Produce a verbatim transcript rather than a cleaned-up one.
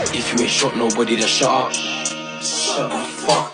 If you ain't shot nobody, then shut up. Shut the fuck